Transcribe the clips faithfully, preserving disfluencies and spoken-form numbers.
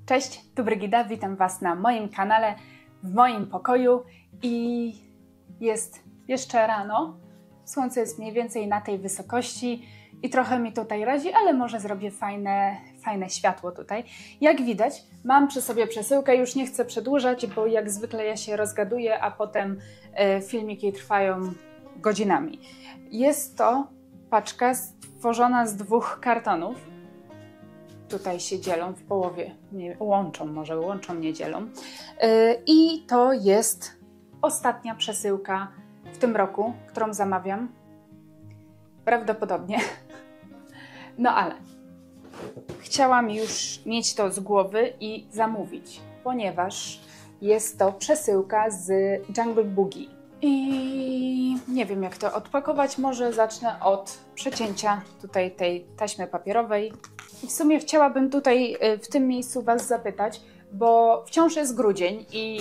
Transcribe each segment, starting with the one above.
Cześć, tu Brygida, witam Was na moim kanale, w moim pokoju i jest jeszcze rano. Słońce jest mniej więcej na tej wysokości i trochę mi tutaj razi, ale może zrobię fajne, fajne światło tutaj. Jak widać, mam przy sobie przesyłkę, już nie chcę przedłużać, bo jak zwykle ja się rozgaduję, a potem e, filmiki trwają godzinami. Jest to paczka stworzona z dwóch kartonów. Tutaj się dzielą w połowie, nie, łączą, może łączą, nie dzielą. Yy, I to jest ostatnia przesyłka w tym roku, którą zamawiam. Prawdopodobnie. No ale chciałam już mieć to z głowy i zamówić, ponieważ jest to przesyłka z Jungle Boogie. I nie wiem, jak to odpakować. Może zacznę od przecięcia tutaj tej taśmy papierowej. I w sumie chciałabym tutaj w tym miejscu Was zapytać, bo wciąż jest grudzień i,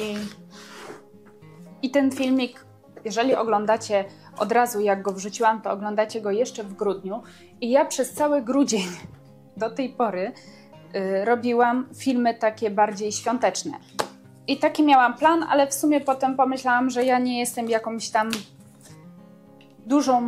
i ten filmik, jeżeli oglądacie od razu, jak go wrzuciłam, to oglądacie go jeszcze w grudniu. I ja przez cały grudzień do tej pory y, robiłam filmy takie bardziej świąteczne. I taki miałam plan, ale w sumie potem pomyślałam, że ja nie jestem jakąś tam dużą,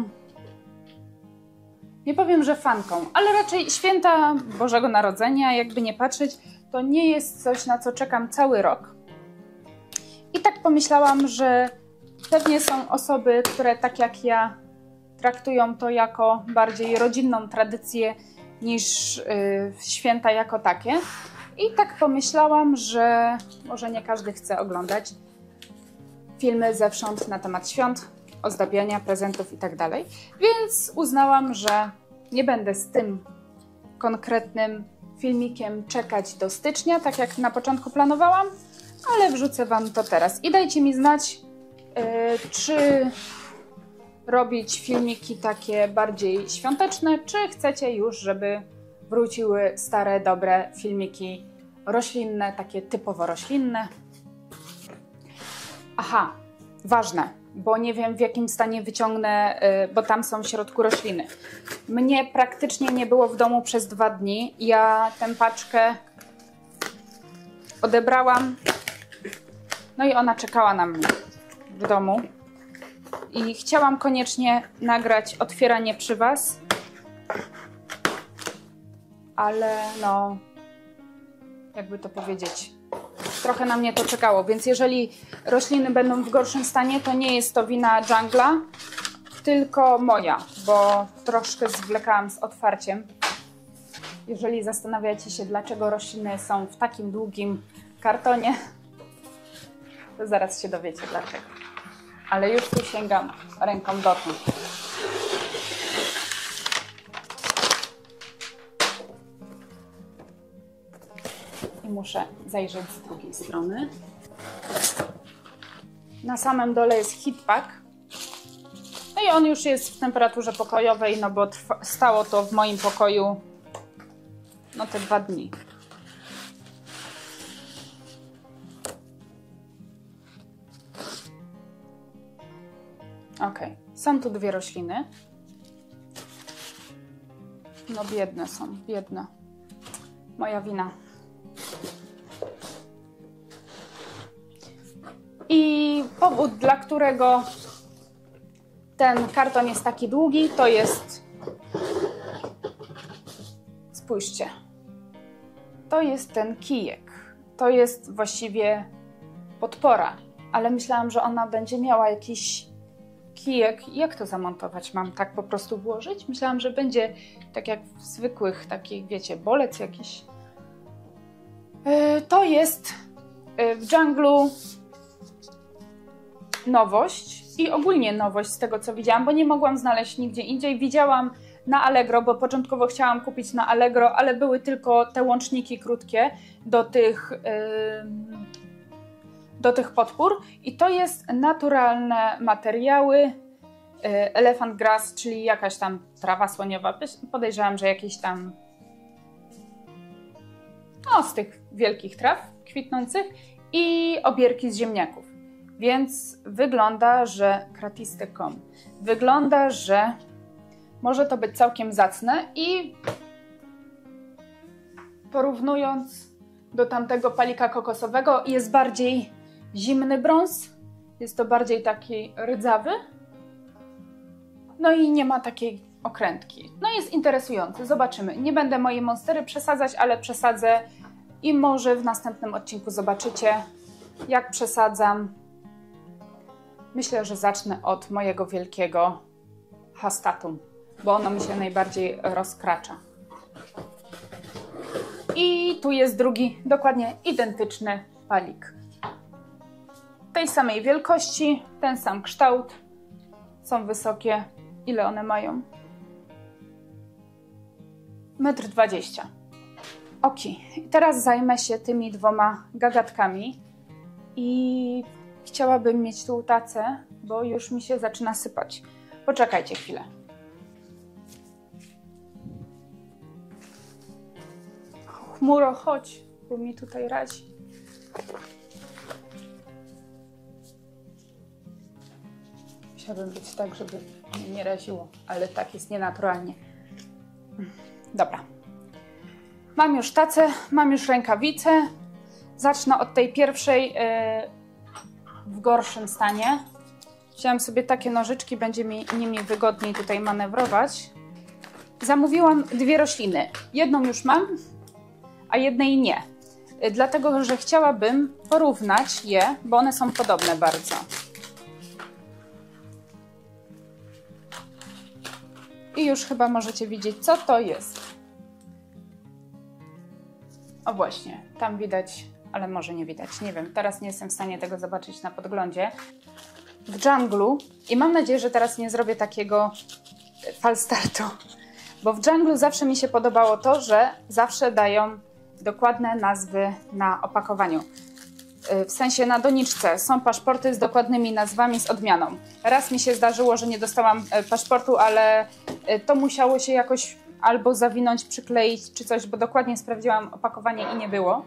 nie powiem, że fanką, ale raczej święta Bożego Narodzenia, jakby nie patrzeć, to nie jest coś, na co czekam cały rok. I tak pomyślałam, że pewnie są osoby, które tak jak ja traktują to jako bardziej rodzinną tradycję niż yy, święta jako takie. I tak pomyślałam, że może nie każdy chce oglądać filmy zewsząd na temat świąt, ozdabiania, prezentów i tak dalej. Więc uznałam, że nie będę z tym konkretnym filmikiem czekać do stycznia, tak jak na początku planowałam, ale wrzucę Wam to teraz. I dajcie mi znać, yy, czy robić filmiki takie bardziej świąteczne, czy chcecie już, żeby wróciły stare, dobre filmiki roślinne, takie typowo roślinne. Aha, ważne, bo nie wiem, w jakim stanie wyciągnę, bo tam są w środku rośliny. Mnie praktycznie nie było w domu przez dwa dni. Ja tę paczkę odebrałam, no i ona czekała na mnie w domu. I chciałam koniecznie nagrać otwieranie przy Was, ale no, jakby to powiedzieć, trochę na mnie to czekało, więc jeżeli rośliny będą w gorszym stanie, to nie jest to wina Jungla, tylko moja, bo troszkę zwlekałam z otwarciem. Jeżeli zastanawiacie się, dlaczego rośliny są w takim długim kartonie, to zaraz się dowiecie dlaczego. Ale już tu sięgam ręką dotąd. I muszę zajrzeć z drugiej strony. Na samym dole jest heat pack. No i on już jest w temperaturze pokojowej, no bo trwa, stało to w moim pokoju no te dwa dni. Ok, są tu dwie rośliny. No biedne są, biedne. Moja wina. I powód, dla którego ten karton jest taki długi, to jest, spójrzcie, to jest ten kijek. To jest właściwie podpora, ale myślałam, że ona będzie miała jakiś kijek. Jak to zamontować? Mam tak po prostu włożyć? Myślałam, że będzie tak jak w zwykłych takich, wiecie, bolec jakiś. Yy, to jest yy, w Junglu nowość i ogólnie nowość z tego, co widziałam, bo nie mogłam znaleźć nigdzie indziej. Widziałam na Allegro, bo początkowo chciałam kupić na Allegro, ale były tylko te łączniki krótkie do tych, yy, do tych podpór. I to jest naturalne materiały, yy, elephant grass, czyli jakaś tam trawa słoniowa. Podejrzewam, że jakieś tam no, z tych wielkich traw kwitnących i obierki z ziemniaków. Więc wygląda, że kratisty kropka com. Wygląda, że może to być całkiem zacne i porównując do tamtego palika kokosowego. Jest bardziej zimny brąz, jest to bardziej taki rdzawy. No i nie ma takiej okrętki. No jest interesujący, zobaczymy. Nie będę mojej monstery przesadzać, ale przesadzę i może w następnym odcinku zobaczycie, jak przesadzam. Myślę, że zacznę od mojego wielkiego hastatum, bo ono mi się najbardziej rozkracza. I tu jest drugi, dokładnie identyczny palik. Tej samej wielkości, ten sam kształt, są wysokie. Ile one mają? metr dwadzieścia. Ok, teraz zajmę się tymi dwoma gagatkami i chciałabym mieć tu tacę, bo już mi się zaczyna sypać. Poczekajcie chwilę. Chmuro, chodź, bo mi tutaj razi. Chciałabym być tak, żeby mnie nie raziło, ale tak jest nienaturalnie. Dobra. Mam już tacę, mam już rękawice. Zacznę od tej pierwszej yy, w gorszym stanie. Wziąłem sobie takie nożyczki, będzie mi nimi wygodniej tutaj manewrować. Zamówiłam dwie rośliny. Jedną już mam, a jednej nie. Yy, dlatego, że chciałabym porównać je, bo one są podobne bardzo. I już chyba możecie widzieć, co to jest. O właśnie, tam widać, ale może nie widać, nie wiem. Teraz nie jestem w stanie tego zobaczyć na podglądzie. W dżunglu, i mam nadzieję, że teraz nie zrobię takiego falstartu, bo w dżunglu zawsze mi się podobało to, że zawsze dają dokładne nazwy na opakowaniu. W sensie na doniczce są paszporty z dokładnymi nazwami, z odmianą. Raz mi się zdarzyło, że nie dostałam paszportu, ale to musiało się jakoś albo zawinąć, przykleić czy coś, bo dokładnie sprawdziłam opakowanie i nie było.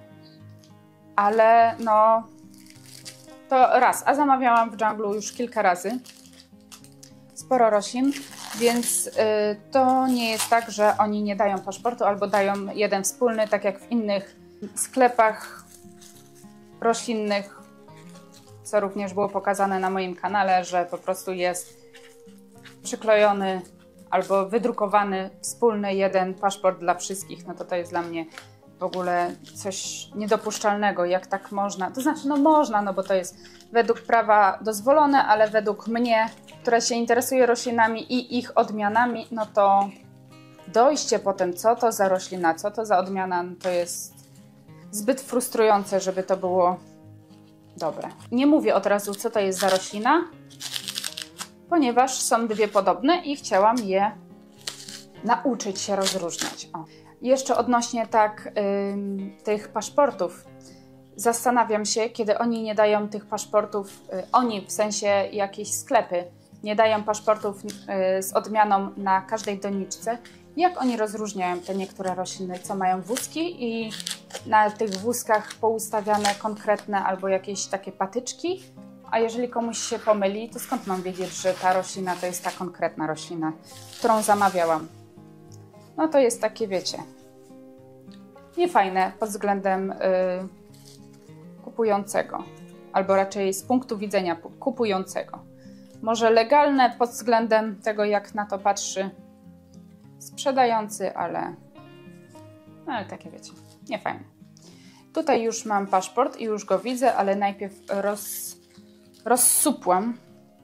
Ale no, to raz, a zamawiałam w dżunglu już kilka razy. Sporo roślin, więc y, to nie jest tak, że oni nie dają paszportu albo dają jeden wspólny, tak jak w innych sklepach roślinnych, co również było pokazane na moim kanale, że po prostu jest przyklejony albo wydrukowany wspólny jeden paszport dla wszystkich. No to to jest dla mnie w ogóle coś niedopuszczalnego, jak tak można. To znaczy, no można, no bo to jest według prawa dozwolone, ale według mnie, która się interesuje roślinami i ich odmianami, no to dojście potem, co to za roślina, co to za odmiana, no to jest zbyt frustrujące, żeby to było dobre. Nie mówię od razu, co to jest za roślina, ponieważ są dwie podobne i chciałam je nauczyć się rozróżniać. O. Jeszcze odnośnie tak ym, tych paszportów. Zastanawiam się, kiedy oni nie dają tych paszportów, y, oni w sensie jakieś sklepy nie dają paszportów y, z odmianą na każdej doniczce, jak oni rozróżniają te niektóre rośliny, co mają wózki i na tych wózkach poustawiane konkretne albo jakieś takie patyczki, a jeżeli komuś się pomyli, to skąd mam wiedzieć, że ta roślina to jest ta konkretna roślina, którą zamawiałam? No to jest takie, wiecie, niefajne pod względem yy, kupującego, albo raczej z punktu widzenia kupującego. Może legalne pod względem tego, jak na to patrzy sprzedający, ale, no, ale takie, wiecie, niefajne. Tutaj już mam paszport i już go widzę, ale najpierw roz, rozsupłam.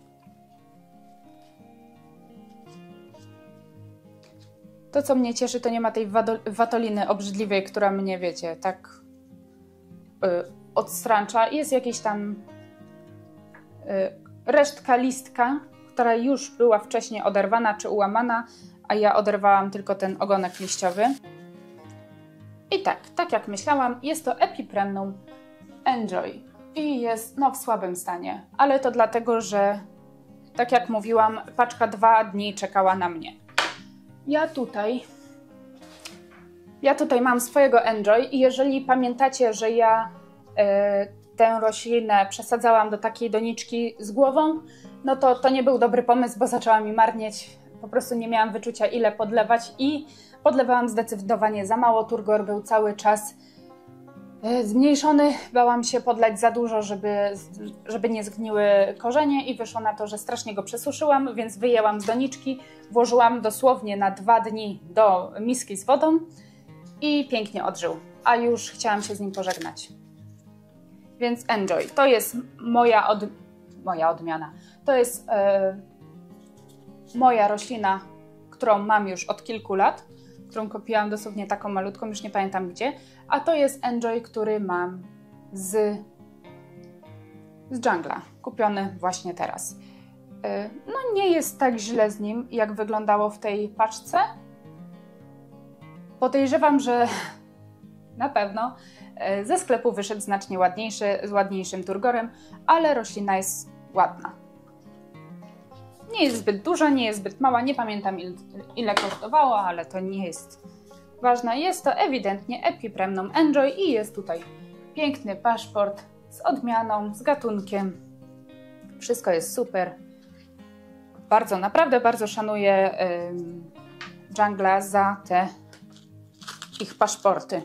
To, co mnie cieszy, to nie ma tej watoliny obrzydliwej, która mnie, wiecie, tak yy, odstręcza. Jest jakiś tam yy, resztka listka, która już była wcześniej oderwana czy ułamana, a ja oderwałam tylko ten ogonek liściowy. I tak, tak jak myślałam, jest to Epipremnum Enjoy i jest no, w słabym stanie, ale to dlatego, że tak jak mówiłam, paczka dwa dni czekała na mnie. Ja tutaj, ja tutaj mam swojego Enjoy i jeżeli pamiętacie, że ja y, tę roślinę przesadzałam do takiej doniczki z głową, no to to nie był dobry pomysł, bo zaczęła mi marnieć. Po prostu nie miałam wyczucia, ile podlewać i podlewałam zdecydowanie za mało. Turgor był cały czas Zmniejszony, bałam się podlać za dużo, żeby, żeby nie zgniły korzenie i wyszło na to, że strasznie go przesuszyłam, więc wyjęłam z doniczki, włożyłam dosłownie na dwa dni do miski z wodą i pięknie odżył, a już chciałam się z nim pożegnać. Więc enjoy, to jest moja, od, moja odmiana, to jest e, moja roślina, którą mam już od kilku lat, którą kupiłam dosłownie taką malutką, już nie pamiętam gdzie, a to jest enjoy, który mam z, z Jungla, kupiony właśnie teraz. No nie jest tak źle z nim, jak wyglądało w tej paczce. Podejrzewam, że na pewno ze sklepu wyszedł znacznie ładniejszy, z ładniejszym turgorem, ale roślina jest ładna. Nie jest zbyt duża, nie jest zbyt mała, nie pamiętam ile, ile kosztowało, ale to nie jest ważne. Jest to ewidentnie Epipremnum enjoy i jest tutaj piękny paszport z odmianą, z gatunkiem. Wszystko jest super. Bardzo, naprawdę bardzo szanuję ym, Jungla za te ich paszporty.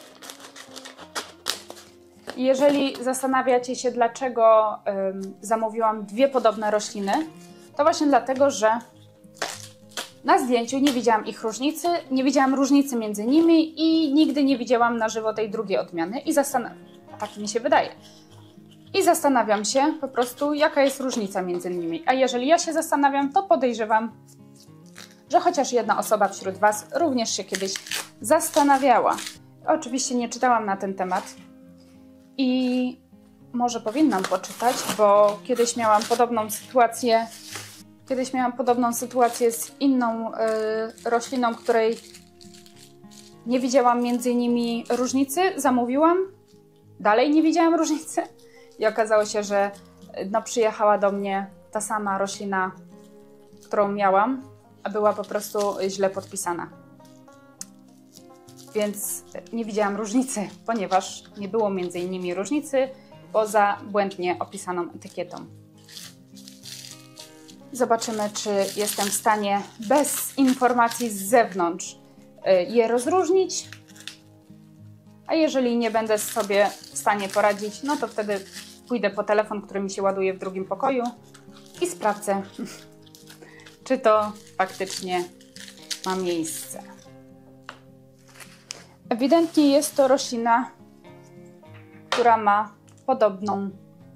Jeżeli zastanawiacie się, dlaczego ym, zamówiłam dwie podobne rośliny, to właśnie dlatego, że na zdjęciu nie widziałam ich różnicy, nie widziałam różnicy między nimi i nigdy nie widziałam na żywo tej drugiej odmiany i zastanawiam, tak mi się wydaje. I zastanawiam się po prostu, jaka jest różnica między nimi. A jeżeli ja się zastanawiam, to podejrzewam, że chociaż jedna osoba wśród Was również się kiedyś zastanawiała. Oczywiście nie czytałam na ten temat i może powinnam poczytać, bo kiedyś miałam podobną sytuację Kiedyś miałam podobną sytuację z inną y, rośliną, której nie widziałam między nimi różnicy. Zamówiłam, dalej nie widziałam różnicy i okazało się, że no, przyjechała do mnie ta sama roślina, którą miałam, a była po prostu źle podpisana. Więc nie widziałam różnicy, ponieważ nie było między innymi różnicy poza błędnie opisaną etykietą. Zobaczymy, czy jestem w stanie bez informacji z zewnątrz je rozróżnić. A jeżeli nie będę sobie w stanie poradzić, no to wtedy pójdę po telefon, który mi się ładuje w drugim pokoju i sprawdzę, czy to faktycznie ma miejsce. Ewidentnie jest to roślina, która ma podobną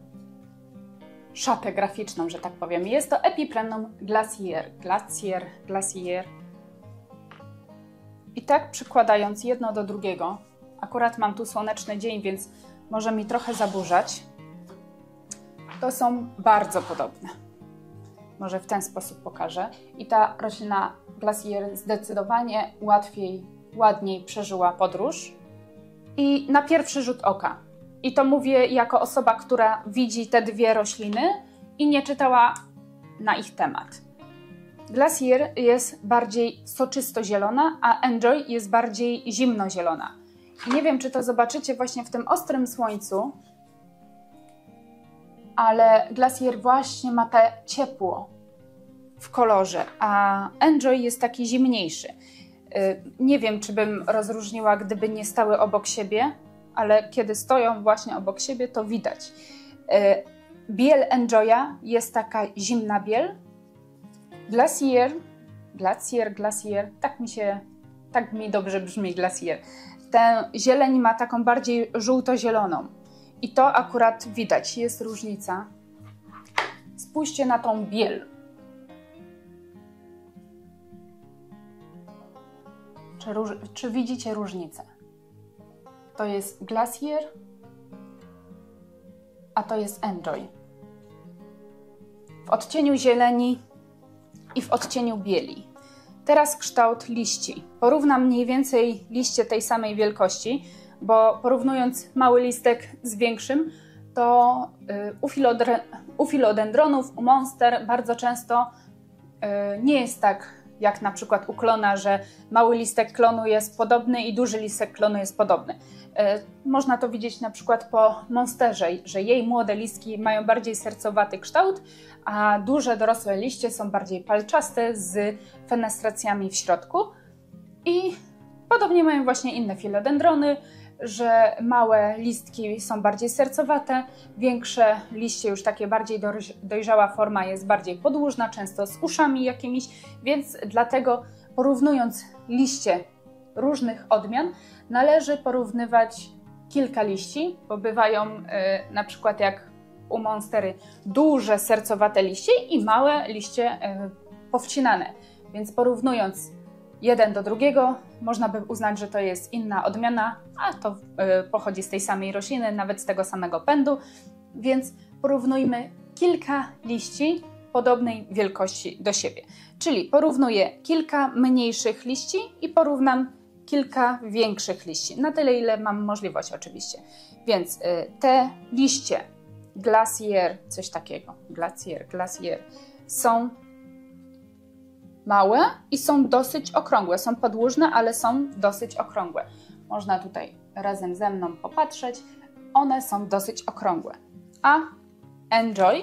szatę graficzną, że tak powiem. Jest to Epipremnum glacier. Glacier, glacier. I tak przykładając jedno do drugiego, akurat mam tu słoneczny dzień, więc może mi trochę zaburzać, to są bardzo podobne. Może w ten sposób pokażę. I ta roślina glacier zdecydowanie łatwiej, ładniej przeżyła podróż. I na pierwszy rzut oka. I to mówię jako osoba, która widzi te dwie rośliny i nie czytała na ich temat. Glacier jest bardziej soczysto-zielona, a Enjoy jest bardziej zimno-zielona. I nie wiem, czy to zobaczycie właśnie w tym ostrym słońcu, ale Glacier właśnie ma te ciepło w kolorze, a Enjoy jest taki zimniejszy. Nie wiem, czy bym rozróżniła, gdyby nie stały obok siebie, ale kiedy stoją właśnie obok siebie, to widać. Biel Enjoya jest taka zimna biel. Glacier, Glacier, Glacier, tak mi się, tak mi dobrze brzmi Glacier. Tę zieleń ma taką bardziej żółto-zieloną. I to akurat widać, jest różnica. Spójrzcie na tą biel. Czy, róż, czy widzicie różnicę? To jest Glacier, a to jest Enjoy. W odcieniu zieleni i w odcieniu bieli. Teraz kształt liści. Porównam mniej więcej liście tej samej wielkości, bo porównując mały listek z większym, to u, filodre, u filodendronów, u monster bardzo często nie jest tak jak na przykład u klona, że mały listek klonu jest podobny i duży listek klonu jest podobny. Można to widzieć na przykład po monsterze, że jej młode listki mają bardziej sercowaty kształt, a duże dorosłe liście są bardziej palczaste z fenestracjami w środku. I podobnie mają właśnie inne filodendrony, że małe listki są bardziej sercowate, większe liście, już takie bardziej dojrzała forma jest bardziej podłużna, często z uszami jakimiś, więc dlatego porównując liście różnych odmian, należy porównywać kilka liści, bo bywają yy, na przykład jak u monstery duże sercowate liście i małe liście yy, powcinane, więc porównując jeden do drugiego, można by uznać, że to jest inna odmiana, a to yy, pochodzi z tej samej rośliny, nawet z tego samego pędu, więc porównujmy kilka liści podobnej wielkości do siebie. Czyli porównuję kilka mniejszych liści i porównam kilka większych liści, na tyle ile mam możliwość oczywiście. Więc yy, te liście Glacier, coś takiego, Glacier, Glacier, są małe i są dosyć okrągłe. Są podłużne, ale są dosyć okrągłe. Można tutaj razem ze mną popatrzeć. One są dosyć okrągłe. A Enjoy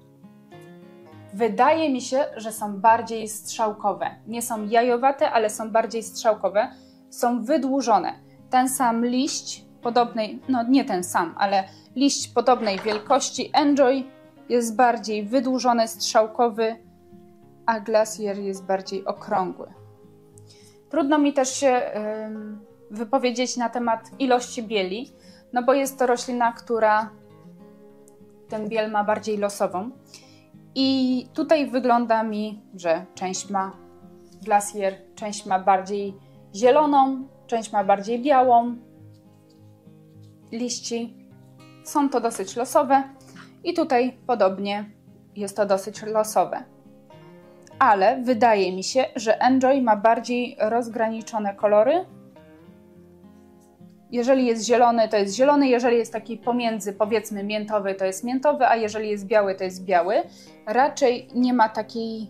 wydaje mi się, że są bardziej strzałkowe. Nie są jajowate, ale są bardziej strzałkowe. Są wydłużone. Ten sam liść podobnej, no nie ten sam, ale liść podobnej wielkości Enjoy jest bardziej wydłużony, strzałkowy, a Glacier jest bardziej okrągły. Trudno mi też się yy, wypowiedzieć na temat ilości bieli, no bo jest to roślina, która ten biel ma bardziej losową. I tutaj wygląda mi, że część ma Glacier, część ma bardziej zieloną, część ma bardziej białą liści. Są to dosyć losowe i tutaj podobnie jest to dosyć losowe. Ale wydaje mi się, że Enjoy ma bardziej rozgraniczone kolory. Jeżeli jest zielony, to jest zielony, jeżeli jest taki pomiędzy, powiedzmy miętowy, to jest miętowy, a jeżeli jest biały, to jest biały. Raczej nie ma takiej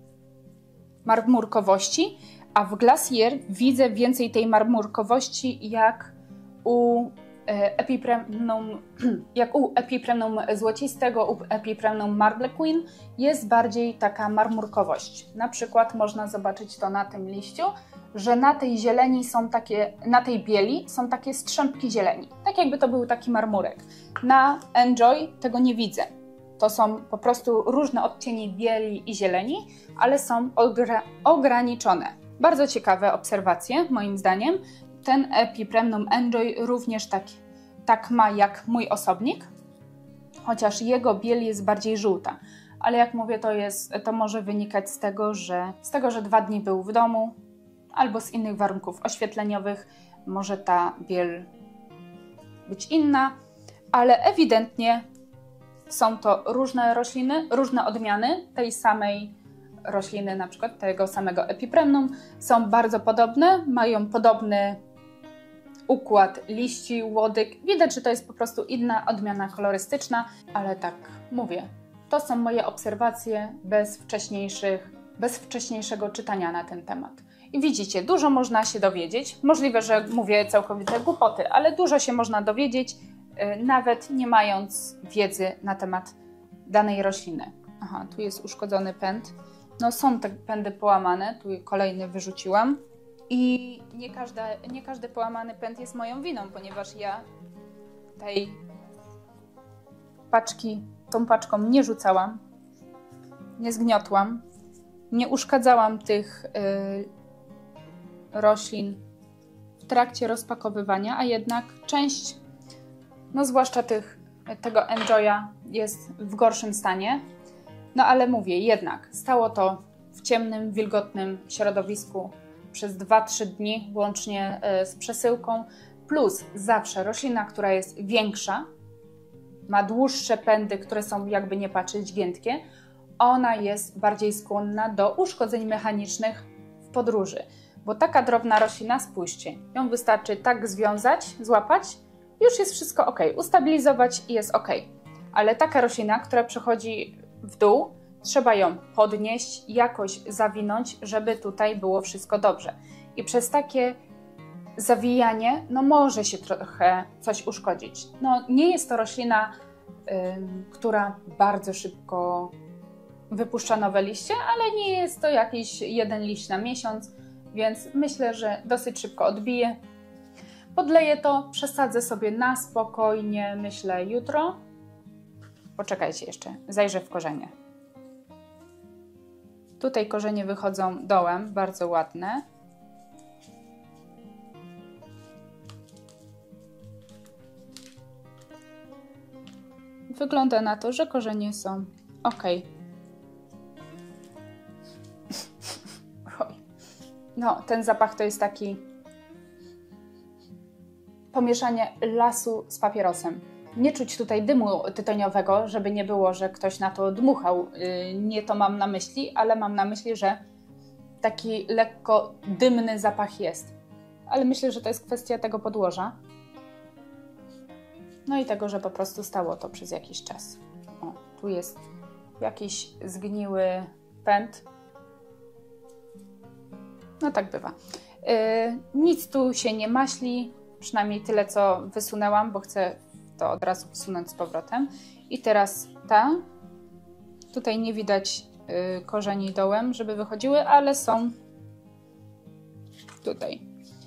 marmurkowości, a w Glacier widzę więcej tej marmurkowości jak u Epipremnum, jak u Epipremnum złocistego, u Epipremnum Marble Queen jest bardziej taka marmurkowość. Na przykład można zobaczyć to na tym liściu, że na tej zieleni są takie, na tej bieli są takie strzępki zieleni. Tak jakby to był taki marmurek. Na Enjoy tego nie widzę. To są po prostu różne odcienie bieli i zieleni, ale są ogra ograniczone. Bardzo ciekawe obserwacje, moim zdaniem. Ten Epipremnum Enjoy również tak, tak ma jak mój osobnik, chociaż jego biel jest bardziej żółta. Ale jak mówię, to, jest, to może wynikać z tego, że, z tego, że dwa dni był w domu, albo z innych warunków oświetleniowych może ta biel być inna, ale ewidentnie są to różne rośliny, różne odmiany tej samej rośliny, na przykład tego samego Epipremnum, są bardzo podobne, mają podobny układ liści, łodyg. Widać, że to jest po prostu inna odmiana kolorystyczna, ale tak mówię, to są moje obserwacje bez wcześniejszych, bez wcześniejszego czytania na ten temat. I widzicie, dużo można się dowiedzieć. Możliwe, że mówię całkowite głupoty, ale dużo się można dowiedzieć, yy, nawet nie mając wiedzy na temat danej rośliny. Aha, tu jest uszkodzony pęd. No są te pędy połamane, tu kolejny wyrzuciłam. I nie, każda, nie każdy połamany pęd jest moją winą, ponieważ ja tej paczki, tą paczką nie rzucałam, nie zgniotłam, nie uszkadzałam tych yy, roślin w trakcie rozpakowywania, a jednak część, no zwłaszcza tych, tego Enjoya jest w gorszym stanie. No ale mówię, jednak stało to w ciemnym, wilgotnym środowisku przez dwa trzy dni, łącznie z przesyłką, plus zawsze roślina, która jest większa, ma dłuższe pędy, które są jakby nie patrzeć giętkie, ona jest bardziej skłonna do uszkodzeń mechanicznych w podróży. Bo taka drobna roślina, spójrzcie, ją wystarczy tak związać, złapać, już jest wszystko ok, ustabilizować i jest ok. Ale taka roślina, która przechodzi w dół, trzeba ją podnieść, jakoś zawinąć, żeby tutaj było wszystko dobrze. I przez takie zawijanie, no może się trochę coś uszkodzić. No nie jest to roślina, ym, która bardzo szybko wypuszcza nowe liście, ale nie jest to jakiś jeden liść na miesiąc, więc myślę, że dosyć szybko odbije. Podleję to, przesadzę sobie na spokojnie, myślę, jutro. Poczekajcie jeszcze, zajrzę w korzenie. Tutaj korzenie wychodzą dołem, bardzo ładne. Wygląda na to, że korzenie są ok. No, ten zapach to jest taki pomieszanie lasu z papierosem. Nie czuć tutaj dymu tytoniowego, żeby nie było, że ktoś na to dmuchał. Nie to mam na myśli, ale mam na myśli, że taki lekko dymny zapach jest. Ale myślę, że to jest kwestia tego podłoża. No i tego, że po prostu stało to przez jakiś czas. O, tu jest jakiś zgniły pęd. No tak bywa. Yy, nic tu się nie maśli, przynajmniej tyle, co wysunęłam, bo chcę to od razu wsunąć z powrotem. I teraz ta. Tutaj nie widać yy, korzeni dołem, żeby wychodziły, ale są tutaj.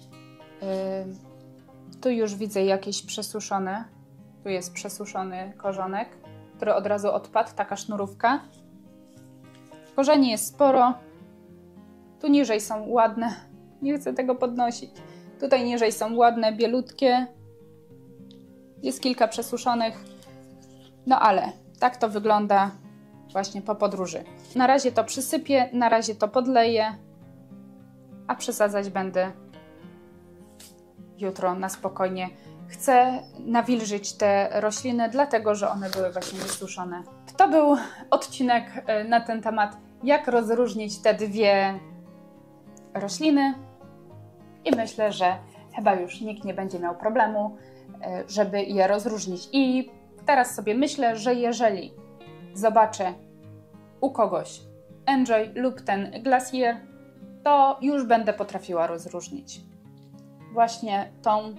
Yy, tu już widzę jakieś przesuszone. Tu jest przesuszony korzonek, który od razu odpadł, taka sznurówka. Korzeni jest sporo. Tu niżej są ładne. Nie chcę tego podnosić. Tutaj niżej są ładne, bielutkie. Jest kilka przesuszonych. No ale tak to wygląda właśnie po podróży. Na razie to przysypię, na razie to podleję, a przesadzać będę jutro na spokojnie. Chcę nawilżyć te rośliny, dlatego że one były właśnie wysuszone. To był odcinek na ten temat, jak rozróżnić te dwie rośliny i myślę, że chyba już nikt nie będzie miał problemu, żeby je rozróżnić. I teraz sobie myślę, że jeżeli zobaczę u kogoś Enjoy lub ten Glacier, to już będę potrafiła rozróżnić właśnie tą, yy,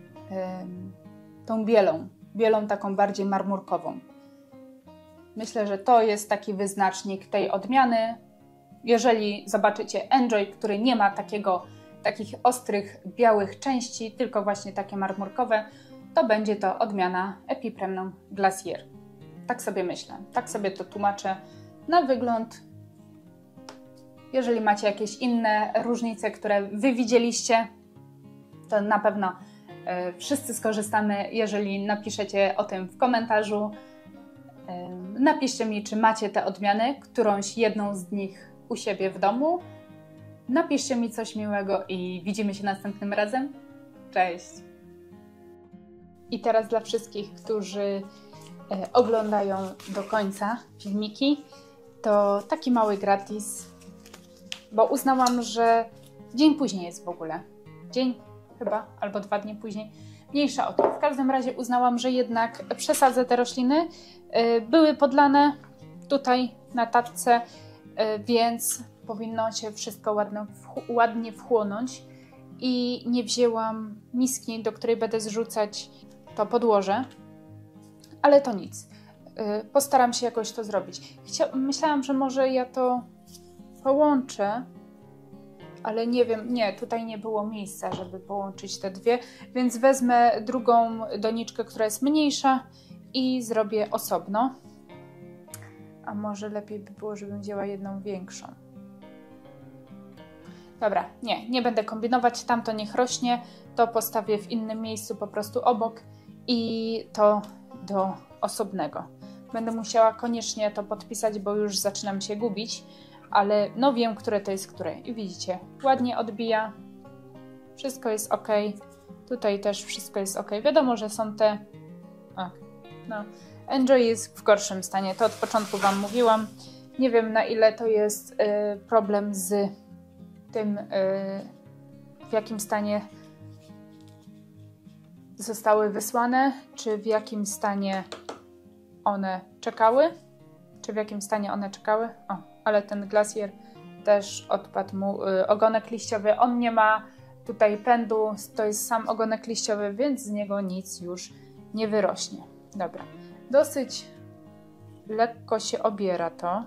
tą bielą, bielą taką bardziej marmurkową. Myślę, że to jest taki wyznacznik tej odmiany. Jeżeli zobaczycie Enjoy, który nie ma takiego, takich ostrych, białych części, tylko właśnie takie marmurkowe, to będzie to odmiana Epipremnum Glacier. Tak sobie myślę, tak sobie to tłumaczę na wygląd. Jeżeli macie jakieś inne różnice, które wy widzieliście, to na pewno y, wszyscy skorzystamy, jeżeli napiszecie o tym w komentarzu. Y, napiszcie mi, czy macie te odmiany, którąś jedną z nich u siebie w domu. Napiszcie mi coś miłego i widzimy się następnym razem. Cześć! I teraz dla wszystkich, którzy y, oglądają do końca filmiki, to taki mały gratis, bo uznałam, że dzień później jest w ogóle. Dzień chyba, albo dwa dni później. Mniejsza o to. W każdym razie uznałam, że jednak przesadzę te rośliny. Były podlane tutaj na tacce, więc powinno się wszystko ładno, ładnie wchłonąć. I nie wzięłam miski, do której będę zrzucać to podłoże, ale to nic. Postaram się jakoś to zrobić. Chcia- myślałam, że może ja to połączę, ale nie wiem, nie, tutaj nie było miejsca, żeby połączyć te dwie, więc wezmę drugą doniczkę, która jest mniejsza i zrobię osobno. A może lepiej by było, żebym wzięła jedną większą. Dobra, nie, nie będę kombinować, tamto niech rośnie, to postawię w innym miejscu po prostu obok i to do osobnego. Będę musiała koniecznie to podpisać, bo już zaczynam się gubić, ale no wiem, które to jest które. I widzicie, ładnie odbija, wszystko jest ok, tutaj też wszystko jest ok. Wiadomo, że są te... O, no, Enjoy jest w gorszym stanie, to od początku wam mówiłam. Nie wiem, na ile to jest y, problem z tym, y, w jakim stanie zostały wysłane, czy w jakim stanie one czekały, czy w jakim stanie one czekały. O, ale ten Glacier też odpadł mu y, ogonek liściowy. On nie ma tutaj pędu, to jest sam ogonek liściowy, więc z niego nic już nie wyrośnie. Dobra, dosyć lekko się obiera to.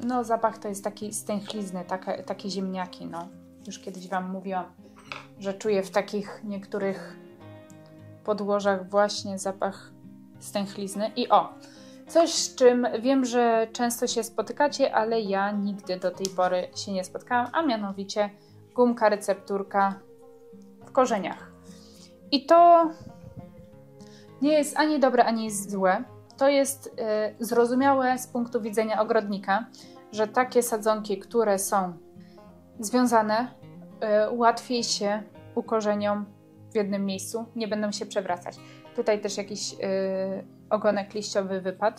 no zapach to jest taki stęchlizny, takie, takie ziemniaki, no. Już kiedyś Wam mówiłam, że czuję w takich niektórych podłożach właśnie zapach stęchlizny. I o, coś, z czym wiem, że często się spotykacie, ale ja nigdy do tej pory się nie spotkałam, a mianowicie gumka recepturka w korzeniach. I to nie jest ani dobre, ani złe. To jest y, zrozumiałe z punktu widzenia ogrodnika, że takie sadzonki, które są związane, y, łatwiej się ukorzenią w jednym miejscu, nie będą się przewracać. Tutaj też jakiś y, ogonek liściowy wypadł.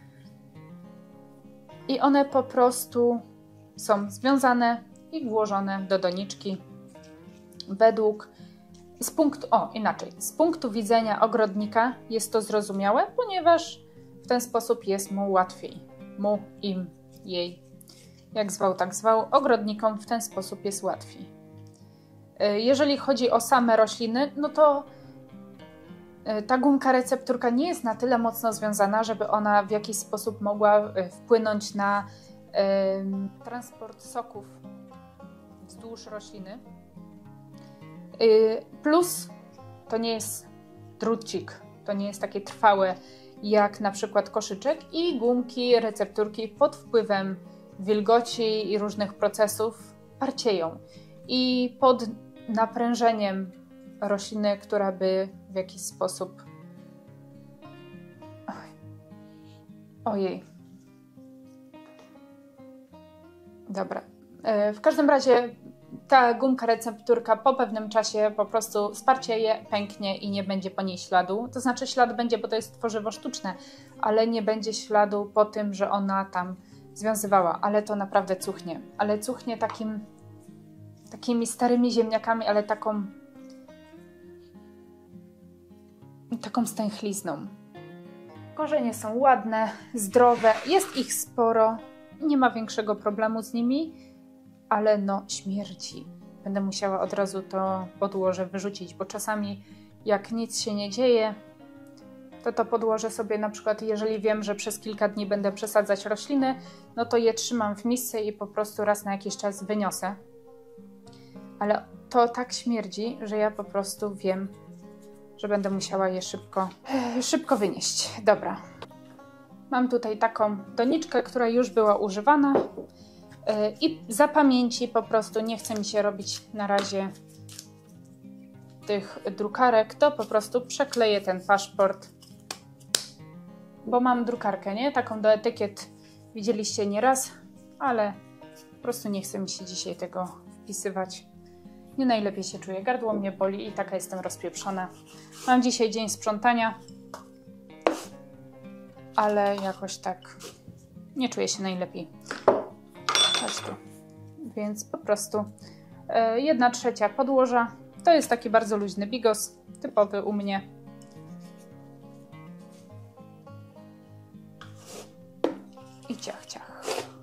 I one po prostu są związane i włożone do doniczki według z punktu, o inaczej, z punktu widzenia ogrodnika jest to zrozumiałe, ponieważ w ten sposób jest mu łatwiej. Mu, im, jej, jak zwał, tak zwał, ogrodnikom w ten sposób jest łatwiej. Jeżeli chodzi o same rośliny, no to ta gumka recepturka nie jest na tyle mocno związana, żeby ona w jakiś sposób mogła wpłynąć na y, transport soków wzdłuż rośliny. Y, plus to nie jest drucik, to nie jest takie trwałe jak na przykład koszyczek i gumki recepturki pod wpływem wilgoci i różnych procesów parcieją. I pod naprężeniem rośliny, która by w jakiś sposób... Ojej. Dobra. W każdym razie ta gumka recepturka po pewnym czasie po prostu sparcieje, pęknie i nie będzie po niej śladu. To znaczy ślad będzie, bo to jest tworzywo sztuczne, ale nie będzie śladu po tym, że ona tam związywała. Ale to naprawdę cuchnie. Ale cuchnie takim, takimi starymi ziemniakami, ale taką taką stęchlizną. Korzenie są ładne, zdrowe, jest ich sporo, nie ma większego problemu z nimi, ale no śmierdzi. Będę musiała od razu to podłoże wyrzucić, bo czasami jak nic się nie dzieje, to to podłoże sobie na przykład, jeżeli wiem, że przez kilka dni będę przesadzać rośliny, no to je trzymam w misce i po prostu raz na jakiś czas wyniosę. Ale to tak śmierdzi, że ja po prostu wiem, że będę musiała je szybko, szybko wynieść. Dobra. Mam tutaj taką doniczkę, która już była używana i za pamięci po prostu nie chce mi się robić na razie tych drukarek, to po prostu przekleję ten paszport, bo mam drukarkę, nie? Taką do etykiet widzieliście nieraz, ale po prostu nie chce mi się dzisiaj tego wpisywać. Nie najlepiej się czuję, gardło mnie boli i taka jestem rozpieprzona. Mam dzisiaj dzień sprzątania, ale jakoś tak nie czuję się najlepiej. Chodź tu. Więc po prostu e, jedna trzecia podłoża. To jest taki bardzo luźny bigos, typowy u mnie. I ciach, ciach.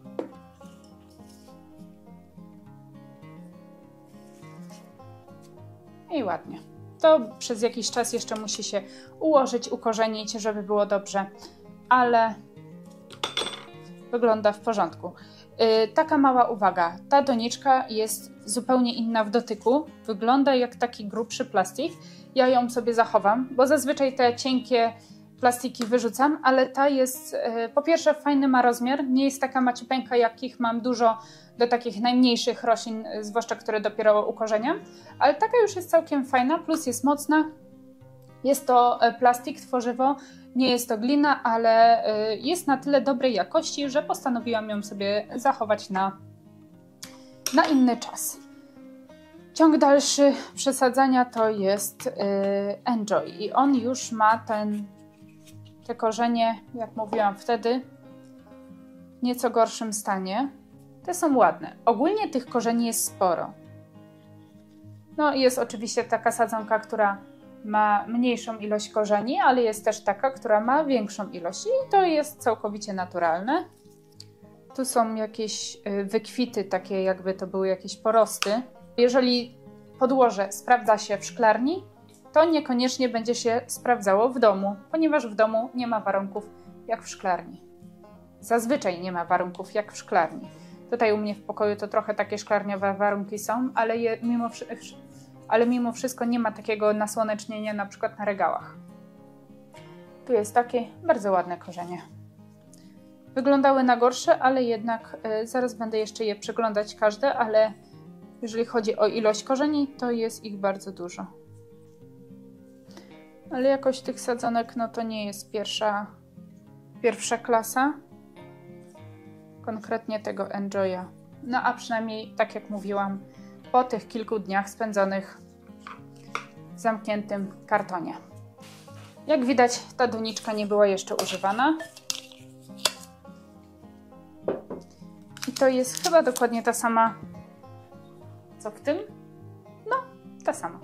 I ładnie. To przez jakiś czas jeszcze musi się ułożyć, ukorzenić, żeby było dobrze, ale wygląda w porządku. Yy, taka mała uwaga. Ta doniczka jest zupełnie inna w dotyku. Wygląda jak taki grubszy plastik. Ja ją sobie zachowam, bo zazwyczaj te cienkie plastiki wyrzucam, ale ta jest yy, po pierwsze fajny ma rozmiar, nie jest taka maciupeńka, jakich mam dużo do takich najmniejszych roślin, zwłaszcza które dopiero ukorzeniam, ale taka już jest całkiem fajna, plus jest mocna. Jest to plastik, tworzywo, nie jest to glina, ale jest na tyle dobrej jakości, że postanowiłam ją sobie zachować na, na inny czas. Ciąg dalszy przesadzania to jest Enjoy i on już ma ten, te korzenie, jak mówiłam wtedy, w nieco gorszym stanie. Te są ładne. Ogólnie tych korzeni jest sporo. No i jest oczywiście taka sadzonka, która ma mniejszą ilość korzeni, ale jest też taka, która ma większą ilość i to jest całkowicie naturalne. Tu są jakieś wykwity, takie jakby to były jakieś porosty. Jeżeli podłoże sprawdza się w szklarni, to niekoniecznie będzie się sprawdzało w domu, ponieważ w domu nie ma warunków jak w szklarni. zazwyczaj nie ma warunków jak w szklarni. Tutaj u mnie w pokoju to trochę takie szklarniowe warunki są, ale, je, mimo, ale mimo wszystko nie ma takiego nasłonecznienia na przykład na regałach. Tu jest takie bardzo ładne korzenie. Wyglądały na gorsze, ale jednak y, zaraz będę jeszcze je przeglądać każde, ale jeżeli chodzi o ilość korzeni, to jest ich bardzo dużo. Ale jakoś tych sadzonek, no to nie jest pierwsza, pierwsza klasa. Konkretnie tego Enjoya. No a przynajmniej, tak jak mówiłam, po tych kilku dniach spędzonych w zamkniętym kartonie. Jak widać, ta doniczka nie była jeszcze używana. I to jest chyba dokładnie ta sama, co w tym. No, ta sama.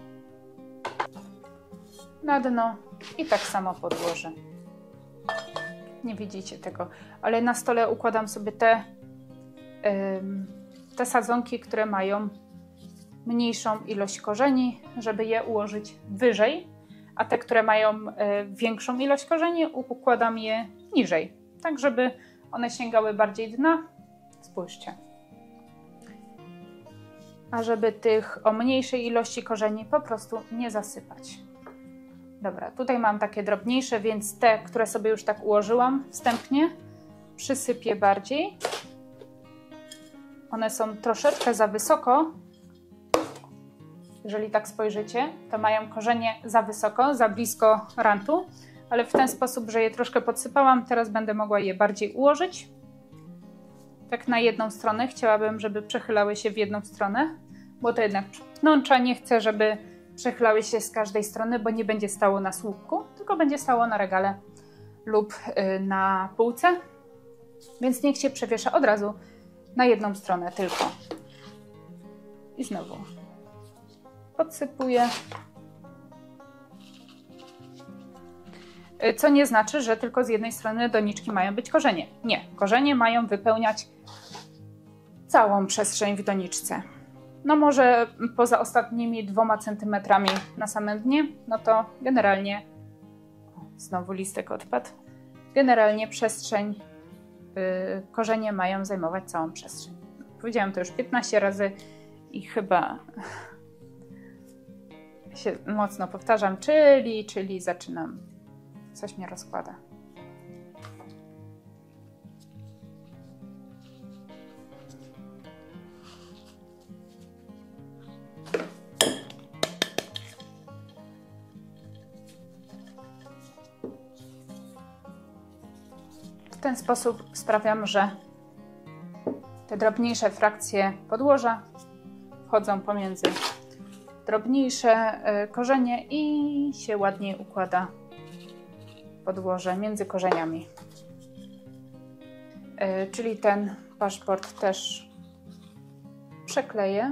Na dno i tak samo podłożę. Nie widzicie tego, ale na stole układam sobie te, ym, te sadzonki, które mają mniejszą ilość korzeni, żeby je ułożyć wyżej, a te, które mają y, większą ilość korzeni, układam je niżej, tak żeby one sięgały bardziej dna. Spójrzcie. A żeby tych o mniejszej ilości korzeni po prostu nie zasypać. Dobra, tutaj mam takie drobniejsze, więc te, które sobie już tak ułożyłam wstępnie, przysypię bardziej. One są troszeczkę za wysoko. Jeżeli tak spojrzycie, to mają korzenie za wysoko, za blisko rantu, ale w ten sposób, że je troszkę podsypałam, teraz będę mogła je bardziej ułożyć. Tak na jedną stronę. Chciałabym, żeby przechylały się w jedną stronę, bo to jednak pnącza. Nie chcę, żeby przechylały się z każdej strony, bo nie będzie stało na słupku, tylko będzie stało na regale lub na półce. Więc niech się przewiesza od razu na jedną stronę tylko. I znowu podsypuję. Co nie znaczy, że tylko z jednej strony doniczki mają być korzenie. Nie, korzenie mają wypełniać całą przestrzeń w doniczce. No może poza ostatnimi dwoma centymetrami na samym dnie, no to generalnie, o, znowu listek odpadł, generalnie przestrzeń, yy, korzenie mają zajmować całą przestrzeń. Powiedziałam to już piętnaście razy i chyba się mocno powtarzam, czyli, czyli zaczynam. Coś mnie rozkłada. W ten sposób sprawiam, że te drobniejsze frakcje podłoża wchodzą pomiędzy drobniejsze korzenie i się ładniej układa podłoże między korzeniami. Yy, czyli ten paszport też przekleję.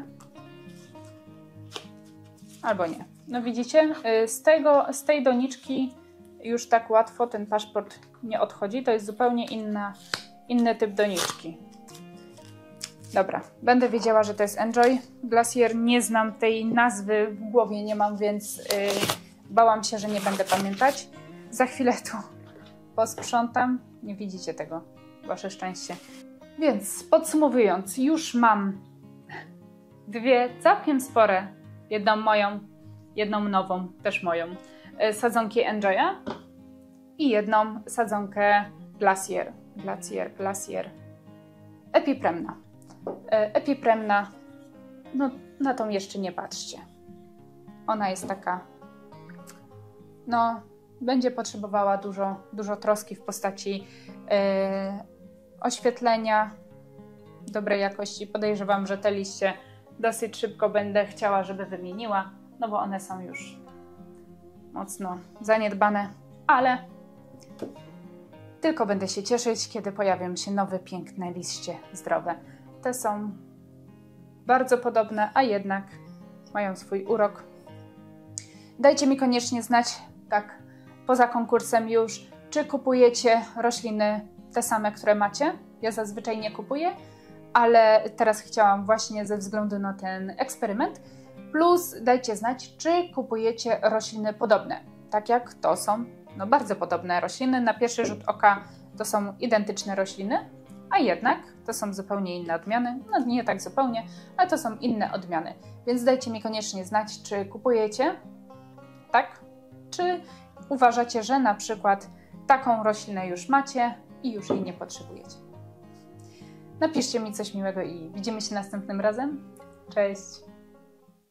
Albo nie. No widzicie, yy, z, tego, z tej doniczki już tak łatwo ten paszport nie odchodzi. To jest zupełnie inna, inny typ doniczki. Dobra, będę wiedziała, że to jest Enjoy. Glacier, nie znam tej nazwy, w głowie nie mam, więc yy, bałam się, że nie będę pamiętać. Za chwilę tu posprzątam. Nie widzicie tego, wasze szczęście. Więc podsumowując, już mam dwie całkiem spore, jedną moją, jedną nową, też moją, sadzonki Enjoya i jedną sadzonkę Glacier, Glacier, Glacier, Epipremna. Epipremna, no na tą jeszcze nie patrzcie. Ona jest taka, no będzie potrzebowała dużo, dużo troski w postaci yy, oświetlenia dobrej jakości. Podejrzewam, że te liście dosyć szybko będę chciała, żeby wymieniła, no bo one są już mocno zaniedbane, ale tylko będę się cieszyć, kiedy pojawią się nowe, piękne liście zdrowe. Te są bardzo podobne, a jednak mają swój urok. Dajcie mi koniecznie znać, tak poza konkursem już, czy kupujecie rośliny te same, które macie. Ja zazwyczaj nie kupuję, ale teraz chciałam właśnie ze względu na ten eksperyment. Plus dajcie znać, czy kupujecie rośliny podobne. Tak jak to są no, bardzo podobne rośliny. Na pierwszy rzut oka to są identyczne rośliny, a jednak to są zupełnie inne odmiany. No nie tak zupełnie, ale to są inne odmiany. Więc dajcie mi koniecznie znać, czy kupujecie, tak? Czy uważacie, że na przykład taką roślinę już macie i już jej nie potrzebujecie. Napiszcie mi coś miłego i widzimy się następnym razem. Cześć!